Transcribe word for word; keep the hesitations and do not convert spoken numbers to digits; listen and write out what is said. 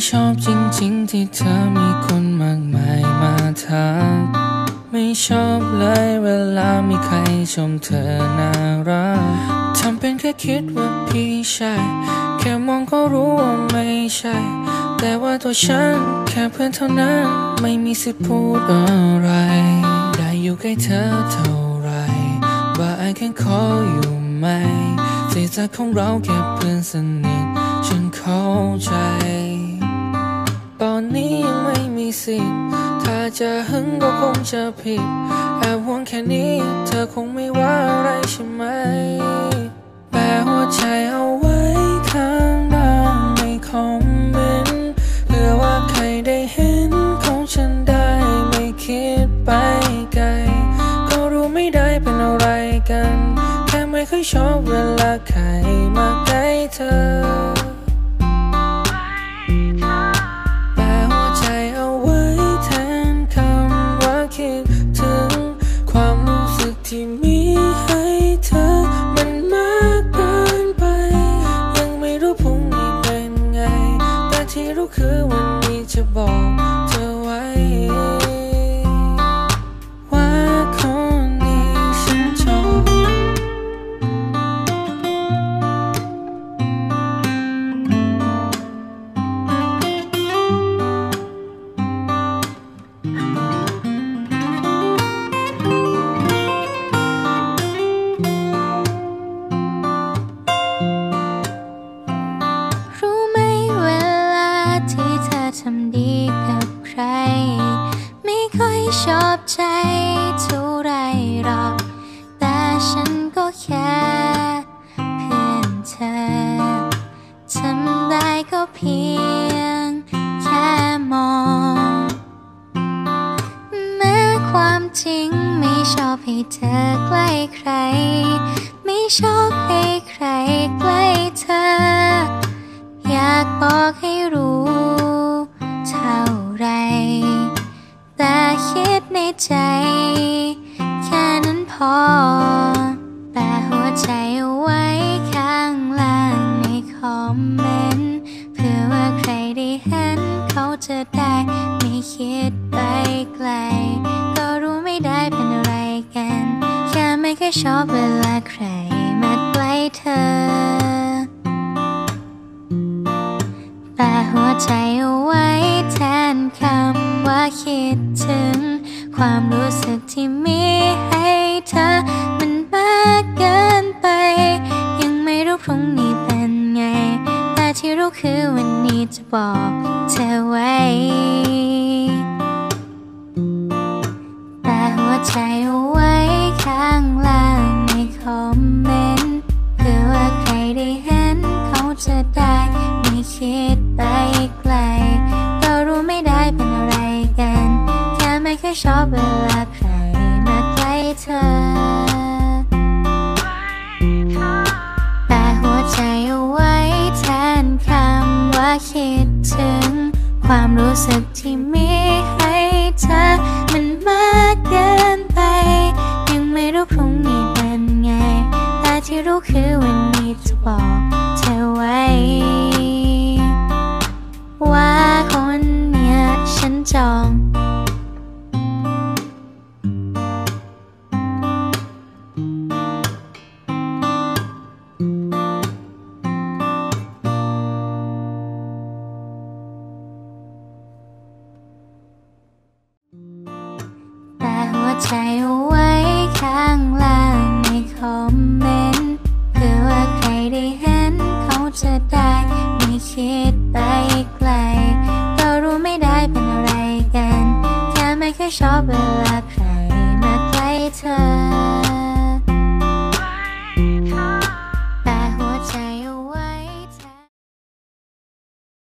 ชอบจริงๆที่เธอมีคนมากมายมาทักไม่ชอบเลยเวลามีใครชมเธอน่ารักทำเป็นแค่คิดว่าพี่ใช่แค่มองก็รู้ว่าไม่ใช่แต่ว่าตัวฉันแค่เพื่อนเท่านั้นไม่มีสิทธิ์พูดอะไรได้อยู่ใกล้เธอเท่าไรว่า I can call you ไหมที่ใจของเราแค่เพื่อนสนิทฉันเข้าใจตอนนี้ยังไม่มีสิทธิ์ถ้าจะหึงก็คงจะผิดแอบห่วงแค่นี้เธอคงไม่ว่าอะไรใช่ไหมแปะหัวใจเอาไว้ข้างล่างในคอมเมนต์เพื่อว่าใครได้เห็นของฉันได้ไม่คิดไปไกลก็รู้ไม่ได้เป็นอะไรกันแค่ไม่ค่อยชอบเวลาใครมาใกล้เธอที่มีให้เธอมันมากเกินไปยังไม่รู้พรุ่งนี้เป็นไงแต่ที่รู้คือวันนี้จะบอกเธอไว้ว่าคนนี้ฉันชอบทำดีกับใครไม่ค่อยชอบใจเท่าไรหรอกแต่ฉันก็แค่เพื่อนเธอทำได้ก็เพียงแค่มองแม้ความจริงไม่ชอบให้เธอใกล้ใครไม่ชอบให้ใครใกล้เธออยากบอกให้รู้เท่าไรแต่คิดในใจแค่นั้นพอแปะหัวใจเอาไว้ข้างล่างในคอมเมนต์เพื่อว่าใครได้เห็นเขาจะได้ไม่คิดไปไกลก็รู้ไม่ได้เป็นอะไรกันแค่ไม่เคยชอบเวลาใครมาใกล้เธอแปะหัวใจเอาไว้แทนคำว่าคิดถึงความรู้สึกที่มีให้เธอมันมากเกินไปยังไม่รู้พรุ่งนี้เป็นไงแต่ที่รู้คือวันนี้จะบอกเธอไว้แปะหัวใจเอาไว้ข้างล่างในคอมเมนต์เพื่อว่าใครได้เห็นเขาจะได้ไม่คิดไปไกลก็รู้ไม่ได้เป็นอะไรกันแค่ไม่เคยชอบเวลาใครมาใกล้เธอแปะหัวใจเอาไว้แทนคำว่าคิดถึงความรู้สึกที่มีให้เธอมันมากเกินไปยังไม่รู้พรุ่งนี้เป็นไงแต่ที่รู้คือวันนี้จะบอกเธอไว้ว่าคนเนี้ยฉันจองแต่หัวใจเอาไว้ข้างล่างในคอมเมนต์เพื่อว่าใครได้เห็นเขาจะได้ไม่คิดไปไกลก็รู้ไม่ได้เป็นอะไรกันแค่ไม่เคยชอบเวลาใครมาใกล้เธอ